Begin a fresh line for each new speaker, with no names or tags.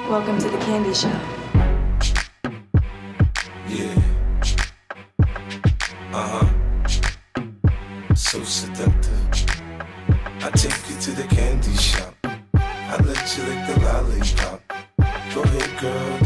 Welcome to the candy shop.
Yeah. So seductive. I take you to the candy shop. I let you lick the lollipop. Go ahead, girl.